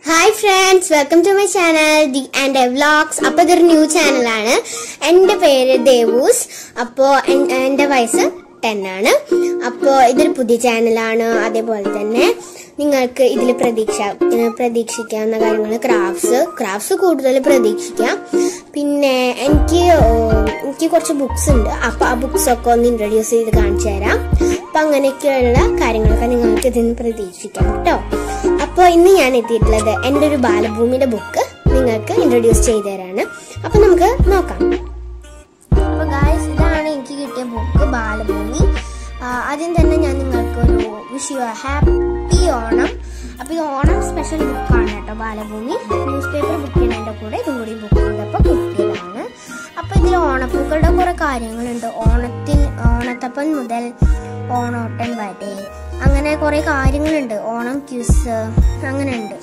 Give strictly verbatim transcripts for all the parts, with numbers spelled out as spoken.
Hi friends, welcome to my channel The and Vlogs. Appo idu new channel aanu. Ende pere Devus. Appo ende vayassu ten aanu. Appo idu pudhiya channel aanu. Adepole thanne ningalkku idile pradheeksha pradheekshikkanna karyangal crafts crafts koodudal pradheekshikka. Pinne enki enki korchu books undu. Appo aa books okke onnu introduce cheyidu kaanichu tharam. Appo anganekkeyulla karyangalokke ningalkku idinu pradheekshikam ട്ടോ. അപ്പോൾ ഇന്ന് ഞാൻ എത്തിയിട്ടുള്ളത് എൻ്റെ ഒരു ബാലഭൂമിയുടെ book നിങ്ങൾക്ക് introduce ചെയ്തു തരാണ്. അപ്പോൾ നമുക്ക് നോക്കാം. അപ്പോൾ ഗായ്സ്, ഇതാണ് എനിക്ക് കിട്ടിയ ബുക്ക് ബാലഭൂമി. ആദ്യം തന്നെ ഞാൻ നിങ്ങൾക്ക് ഒരു വിഷ് യു ഹാപ്പി ഓണം. അപ്പോൾ ഈ ഓണം സ്പെഷ്യൽ ബുക്കാണ് കേട്ടോ ബാലഭൂമി. ന്യൂസ് പേപ്പർ ബുക്ക് ചെയ്യുന്നതിൻ്റെ കൂടെ ഇതും കൂടി ബുക്ക് ചെയ്തപ്പോൾ കിട്ടിയതാണ്. അപ്പോൾ ഇതിൽ ഓണപ്പൂക്കളുടെ കുറേ കാര്യങ്ങളുണ്ട്. ഓണത്തിൽ ഓണത്തപ്പൻ മുതൽ ഓണോട്ടൻ വരെ അങ്ങനെ കുറെ കാര്യങ്ങളുണ്ട്. ഓണം ക്യൂസ് അങ്ങനെ ഉണ്ട്.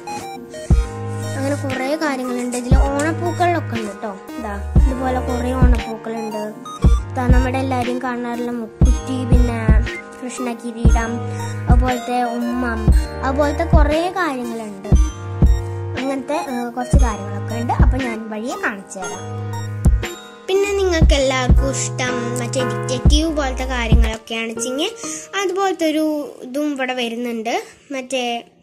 അങ്ങനെ കുറെ കാര്യങ്ങളുണ്ട്. ഇതിൽ ഓണപ്പൂക്കളിലൊക്കെ ഉണ്ട് കേട്ടോ. ഇതാ ഇതുപോലെ കുറെ ഓണപ്പൂക്കളുണ്ട്. ഇതാ നമ്മുടെ എല്ലാവരും കാണാറുള്ള മുക്കുറ്റി, പിന്നെ കൃഷ്ണ കിരീടം, അതുപോലത്തെ ഉമ്മം, അതുപോലത്തെ കുറെ കാര്യങ്ങളുണ്ട്. അങ്ങനത്തെ കുറച്ച് കാര്യങ്ങളൊക്കെ ഉണ്ട്. അപ്പൊ ഞാൻ വഴിയെ കാണിച്ചു തരാം. പിന്നെ നിങ്ങൾക്ക് എല്ലാവർക്കും ഇഷ്ടം മറ്റേ ഡിറ്റക്റ്റീവ് പോലത്തെ കാര്യങ്ങളൊക്കെയാണ് വെച്ചെങ്കിൽ അതുപോലത്തെ ഒരു ഇതും ഇവിടെ വരുന്നുണ്ട്. മറ്റേ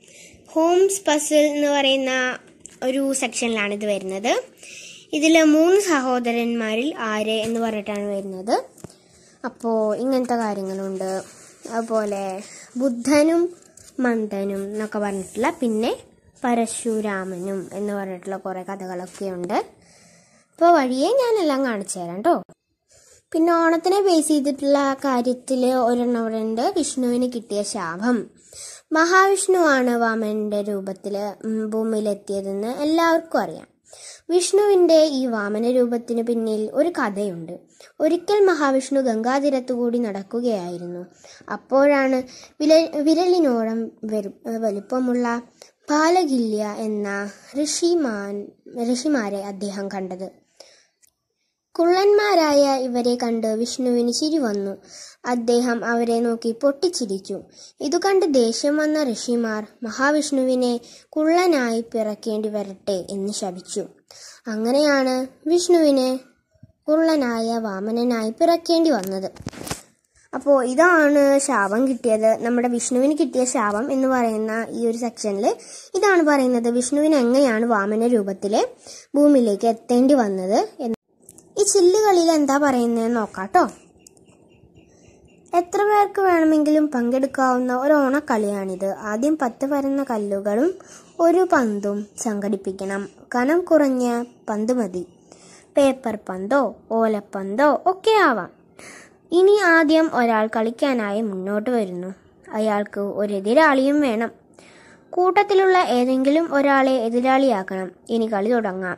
ഹോംസ് പസിൽ എന്ന് പറയുന്ന ഒരു സെക്ഷനിലാണ് ഇത് വരുന്നത്. ഇതിൽ മൂന്ന് സഹോദരന്മാരിൽ ആര് എന്ന് പറഞ്ഞിട്ടാണ് വരുന്നത്. അപ്പോൾ ഇങ്ങനത്തെ കാര്യങ്ങളുണ്ട്. അതുപോലെ ബുദ്ധനും മന്ദനും എന്നൊക്കെ പറഞ്ഞിട്ടുള്ള, പിന്നെ പരശുരാമനും എന്ന് പറഞ്ഞിട്ടുള്ള കുറേ കഥകളൊക്കെ ഉണ്ട്. അപ്പോൾ വഴിയെ ഞാനെല്ലാം കാണിച്ചു തരാം കേട്ടോ. പിന്നെ ഓണത്തിനെ ബേസ് ചെയ്തിട്ടുള്ള കാര്യത്തിൽ ഒരെണ്ണമുണ്ട്. വിഷ്ണുവിന് കിട്ടിയ ശാപം. മഹാവിഷ്ണുവാണ് വാമനന്റെ രൂപത്തിൽ ഭൂമിയിലെത്തിയതെന്ന് എല്ലാവർക്കും അറിയാം. വിഷ്ണുവിന്റെ ഈ വാമന രൂപത്തിന് പിന്നിൽ ഒരു കഥയുണ്ട്. ഒരിക്കൽ മഹാവിഷ്ണു ഗംഗാതീരത്തുകൂടി നടക്കുകയായിരുന്നു. അപ്പോഴാണ് വില വിരലിനോളം വലുപ്പമുള്ള ബാലകില്യ എന്ന ഋഷിമാൻ ഋഷിമാരെ അദ്ദേഹം കണ്ടത്. കുള്ളന്മാരായ ഇവരെ കണ്ട് വിഷ്ണുവിന് ചിരി വന്നു. അദ്ദേഹം അവരെ നോക്കി പൊട്ടിച്ചിരിച്ചു. ഇതു കണ്ട് ദേഷ്യം വന്ന ഋഷിമാർ മഹാവിഷ്ണുവിനെ കുള്ളനായി പിറക്കേണ്ടി വരട്ടെ എന്ന് ശപിച്ചു. അങ്ങനെയാണ് വിഷ്ണുവിന് കുള്ളനായ വാമനനായി പിറക്കേണ്ടി വന്നത്. അപ്പോൾ ഇതാണ് ശാപം കിട്ടിയത്. നമ്മുടെ വിഷ്ണുവിന് കിട്ടിയ ശാപം എന്ന് പറയുന്ന ഈ ഒരു സെക്ഷനിൽ ഇതാണ് പറയുന്നത്. വിഷ്ണുവിന് എങ്ങനെയാണ് വാമന രൂപത്തിൽ ഭൂമിയിലേക്ക് എത്തേണ്ടി വന്നത്. ഈ ചില്ലുകളിൽ എന്താ പറയുന്നതെന്ന് നോക്കാട്ടോ. എത്ര പേർക്ക് വേണമെങ്കിലും പങ്കെടുക്കാവുന്ന ഒരു ഓണക്കളിയാണിത്. ആദ്യം പത്ത് പരന്ന കല്ലുകളും ഒരു പന്തും സംഘടിപ്പിക്കണം. കനം കുറഞ്ഞ പന്ത് മതി. പേപ്പർ പന്തോ ഓലപ്പന്തോ ഒക്കെ ആവാം. ഇനി ആദ്യം ഒരാൾ കളിക്കാനായി മുന്നോട്ട് വരുന്നു. അയാൾക്ക് ഒരു എതിരാളിയും വേണം. കൂട്ടത്തിലുള്ള ഏതെങ്കിലും ഒരാളെ എതിരാളിയാക്കണം. ഇനി കളി തുടങ്ങാം.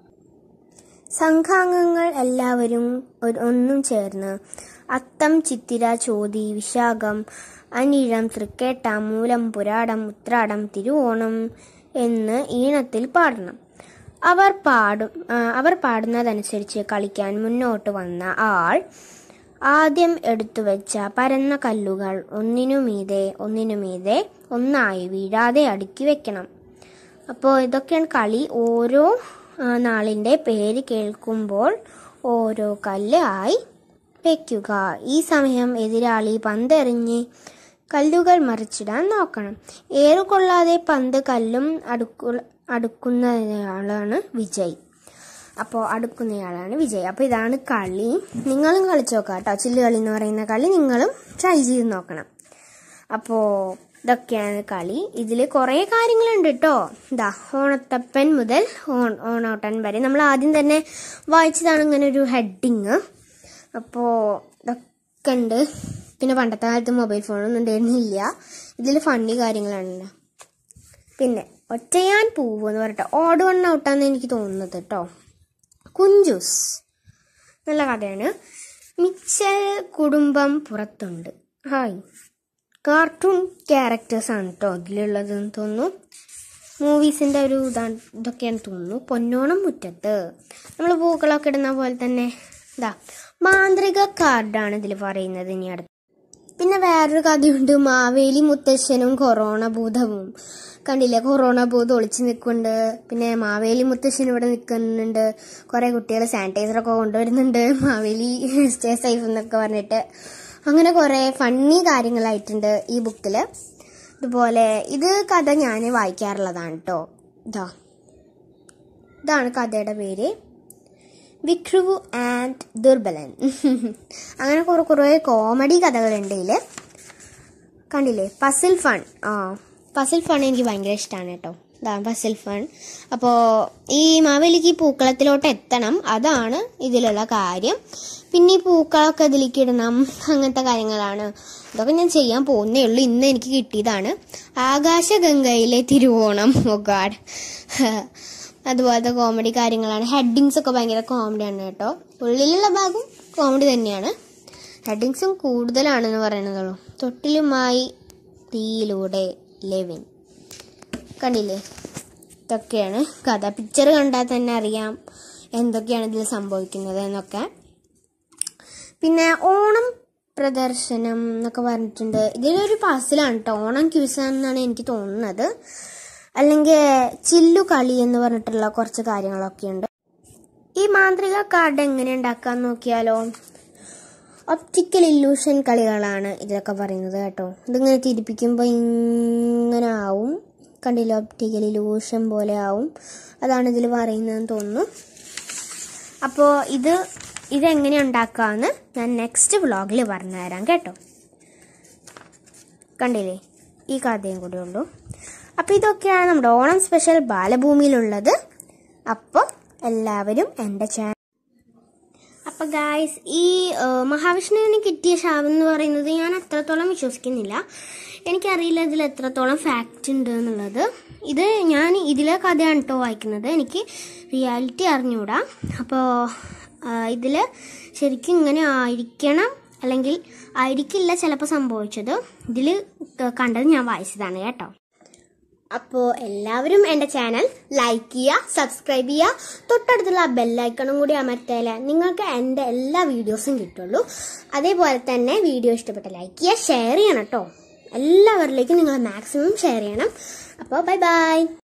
സംഘാംഗങ്ങൾ എല്ലാവരും ഒന്നും ചേർന്ന് അത്തം, ചിത്തിര, ചോതി, വിശാഖം, അനിഴം, തൃക്കേട്ട, മൂലം, പുരാടം, ഉത്രാടം, തിരുവോണം എന്ന് ഈണത്തിൽ പാടണം. അവർ പാടും അവർ പാടുന്നതനുസരിച്ച് കളിക്കാൻ മുന്നോട്ട് വന്ന ആൾ ആദ്യം എടുത്തു വെച്ച പരന്ന കല്ലുകൾ ഒന്നിനുമീതെ ഒന്നിനുമീതെ ഒന്നായി വീഴാതെ അടുക്കി വെക്കണം. അപ്പോൾ ഇതൊക്കെയാണ് കളി. ഓരോ നാളിൻ്റെ പേര് കേൾക്കുമ്പോൾ ഓരോ കല്ല് ആയി വെക്കുക. ഈ സമയം എതിരാളി പന്തെറിഞ്ഞ് കല്ലുകൾ മറിച്ചിടാൻ നോക്കണം. ഏറുകൊള്ളാതെ പന്ത് കല്ലും അടുക്കു അടുക്കുന്നയാളാണ് വിജയ്. അപ്പോൾ അടുക്കുന്നയാളാണ് വിജയ്. അപ്പോൾ ഇതാണ് കളി. നിങ്ങളും കളിച്ചു നോക്കാം കേട്ടോ. ചില്ലുകളി എന്ന് പറയുന്ന കളി നിങ്ങളും ട്രൈ ചെയ്ത് നോക്കണം. അപ്പോൾ ഇതൊക്കെയാണ് കളി. ഇതിൽ കുറേ കാര്യങ്ങളുണ്ട് കേട്ടോ. ഇതാ ഓണത്തപ്പൻ മുതൽ ഓൺ ഓണോട്ടൻ വരെ നമ്മൾ ആദ്യം തന്നെ വായിച്ചതാണ് ഇങ്ങനെ ഒരു ഹെഡിങ്. അപ്പോൾ ഇതൊക്കെ ഉണ്ട്. പിന്നെ പണ്ടത്തെ കാലത്ത് മൊബൈൽ ഫോണൊന്നും ഉണ്ടായിരുന്നില്ല. ഇതിൽ ഫണ്ണി കാര്യങ്ങളാണ്. പിന്നെ ഒറ്റയാൻ പൂവ് എന്ന് പറഞ്ഞിട്ട് ഓട് വൺ ഔട്ടാന്ന് എനിക്ക് തോന്നുന്നത് കേട്ടോ. കുഞ്ചൂസ് നല്ല കഥയാണ്. മിച്ചൽ കുടുംബം പുറത്തുണ്ട്. ഹായ്, കാർട്ടൂൺ ക്യാരക്ടേഴ്സാണ് കേട്ടോ ഇതിലുള്ളതെന്ന് തോന്നുന്നു. മൂവീസിൻ്റെ ഒരു ഇതാണ് ഇതൊക്കെയാണ് തോന്നുന്നു. പൊന്നോണം മുറ്റത്ത് നമ്മൾ പൂക്കളൊക്കെ ഇടുന്ന പോലെ തന്നെ ഇതാ മാന്ത്രിക കാർഡാണ് ഇതിൽ പറയുന്നത്. ഇനി അടുത്ത് പിന്നെ വേറൊരു കഥയുണ്ട്. മാവേലി മുത്തശ്ശനും കൊറോണ ഭൂതവും. കണ്ടില്ലേ, കൊറോണ ബൂത്ത് ഒളിച്ചു നിൽക്കുന്നുണ്ട്. പിന്നെ മാവേലി മുത്തശ്ശൻ ഇവിടെ നിൽക്കുന്നുണ്ട്. കുറെ കുട്ടികൾ സാനിറ്റൈസറൊക്കെ കൊണ്ടുവരുന്നുണ്ട്, മാവേലി സ്റ്റേ സേഫ് എന്നൊക്കെ പറഞ്ഞിട്ട്. അങ്ങനെ കുറെ ഫണ്ണി കാര്യങ്ങളായിട്ടുണ്ട് ഈ ബുക്കില്. ഇതുപോലെ ഇത് കഥ ഞാൻ വായിക്കാറുള്ളതാണ് കേട്ടോ. ഇതാ ഇതാണ് കഥയുടെ പേര്, വിക്രുവു ആൻഡ് ദുർബലൻ. അങ്ങനെ കുറെ കുറെ കോമഡി കഥകളുണ്ട് ഇതില്. കണ്ടില്ലേ, പസിൽ ഫൺ. ആ പസിൽ ഫൺ എനിക്ക് ഭയങ്കര ഇഷ്ടമാണ് കേട്ടോ. ഇതാണ് പസിൽ ഫൺ. അപ്പോൾ ഈ മാവേലിക്ക് ഈ പൂക്കളത്തിലോട്ട് എത്തണം, അതാണ് ഇതിലുള്ള കാര്യം. പിന്നെ ഈ പൂക്കളൊക്കെ ഇതിലേക്ക് ഇടണം, അങ്ങനത്തെ കാര്യങ്ങളാണ്. ഇതൊക്കെ ഞാൻ ചെയ്യാൻ പോകുന്നേ ഉള്ളൂ. ഇന്ന് എനിക്ക് കിട്ടിയതാണ്. ആകാശഗംഗയിലെ തിരുവോണം. Oh God. അതുപോലത്തെ കോമഡി കാര്യങ്ങളാണ്. ഹെഡിങ്സ് ഒക്കെ ഭയങ്കര കോമഡിയാണ് കേട്ടോ. ഉള്ളിലുള്ള ഭാഗം കോമഡി തന്നെയാണ്, ഹെഡിങ്സും കൂടുതലാണെന്ന് പറയുന്നതുള്ളൂ. തൊട്ടിലുമായി തീയിലൂടെ ലെവിൻ. കണ്ടില്ലേ, ഇതൊക്കെയാണ് കഥ. പിക്ചർ കണ്ടാൽ തന്നെ അറിയാം എന്തൊക്കെയാണ് ഇതിൽ സംഭവിക്കുന്നത് എന്നൊക്കെ. പിന്നെ ഓണം പ്രദർശനം എന്നൊക്കെ പറഞ്ഞിട്ടുണ്ട്. ഇതിലൊരു പസിലാണ് കേട്ടോ, ഓണം ക്യൂസ് എന്നാണ് എനിക്ക് തോന്നുന്നത്. അല്ലെങ്കിൽ ചില്ലു കളി എന്ന് പറഞ്ഞിട്ടുള്ള കുറച്ച് കാര്യങ്ങളൊക്കെ ഉണ്ട്. ഈ മാന്ത്രിക കാർഡ് എങ്ങനെ ഉണ്ടാക്കാന്ന് നോക്കിയാലോ. ഒപ്റ്റിക്കൽ ഇല്യൂഷൻ കളികളാണ് ഇതിലൊക്കെ പറയുന്നത് കേട്ടോ. ഇതിങ്ങനെ തിരിപ്പിക്കുമ്പോൾ ഇങ്ങനെ ആവും, കണ്ടില്ല, ഒപ്റ്റിക്കൽ ഇല്യൂഷൻ പോലെ ആവും. അതാണ് ഇതിൽ പറയുന്നതെന്ന് തോന്നുന്നു. അപ്പോൾ ഇത് ഇതെങ്ങനെ ഉണ്ടാക്കാമെന്ന് ഞാൻ നെക്സ്റ്റ് വ്ളോഗിൽ പറഞ്ഞുതരാം കേട്ടോ. കണ്ടില്ലേ, ഈ കഥയും കൂടെ ഉള്ളൂ. അപ്പോൾ ഇതൊക്കെയാണ് നമ്മുടെ ഓണം സ്പെഷ്യൽ ബാലഭൂമിയിലുള്ളത്. അപ്പോൾ എല്ലാവരും എൻ്റെ ചാനൽ. അപ്പോൾ ഗായ്സ്, ഈ മഹാവിഷ്ണുവിന് കിട്ടിയ ശാപം എന്ന് പറയുന്നത് ഞാൻ അത്രത്തോളം വിശ്വസിക്കുന്നില്ല. എനിക്കറിയില്ല ഇതിൽ എത്രത്തോളം ഫാക്റ്റ് ഉണ്ട് എന്നുള്ളത്. ഇത് ഞാൻ ഇതിലെ കഥയാണ് കേട്ടോ വായിക്കുന്നത്, എനിക്ക് റിയാലിറ്റി അറിഞ്ഞൂടാ. അപ്പോൾ ഇതിൽ ശരിക്കും ഇങ്ങനെ ആയിരിക്കണം, അല്ലെങ്കിൽ ആയിരിക്കില്ല ചിലപ്പോൾ സംഭവിച്ചത്. ഇതിൽ കണ്ടത് ഞാൻ വായിച്ചതാണ് കേട്ടോ. അപ്പോൾ എല്ലാവരും എൻ്റെ ചാനൽ ലൈക്ക് ചെയ്യുക, സബ്സ്ക്രൈബ് ചെയ്യുക, തൊട്ടടുത്തുള്ള ബെല്ലൈക്കണും കൂടി അമർത്തിയാലേ നിങ്ങൾക്ക് എൻ്റെ എല്ലാ വീഡിയോസും കിട്ടുള്ളൂ. അതേപോലെ തന്നെ വീഡിയോ ഇഷ്ടപ്പെട്ട ലൈക്ക് ചെയ്യുക, ഷെയർ ചെയ്യണം കേട്ടോ. എല്ലാവരിലേക്കും നിങ്ങൾ മാക്സിമം ഷെയർ ചെയ്യണം. അപ്പോൾ ബൈ ബൈ.